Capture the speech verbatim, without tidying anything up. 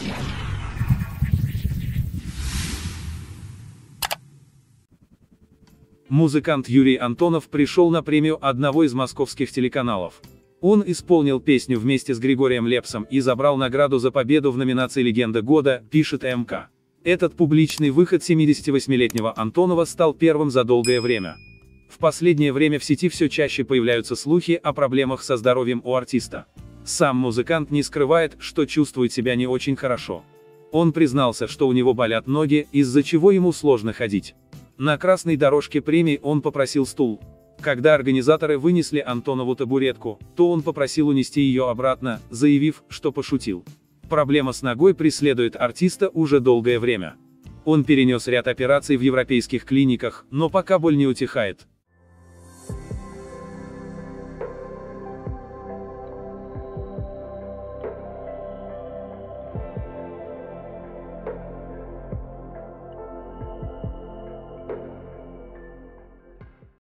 Музыкант Юрий Антонов пришел на премию одного из московских телеканалов. Он исполнил песню вместе с Григорием Лепсом и забрал награду за победу в номинации «Легенда года», пишет эм ка. Этот публичный выход семидесятивосьмилетнего Антонова стал первым за долгое время. В последнее время в сети все чаще появляются слухи о проблемах со здоровьем у артиста. Сам музыкант не скрывает, что чувствует себя не очень хорошо. Он признался, что у него болят ноги, из-за чего ему сложно ходить. На красной дорожке премии он попросил стул. Когда организаторы вынесли Антонову табуретку, то он попросил унести ее обратно, заявив, что пошутил. Проблема с ногой преследует артиста уже долгое время. Он перенес ряд операций в европейских клиниках, но пока боль не утихает.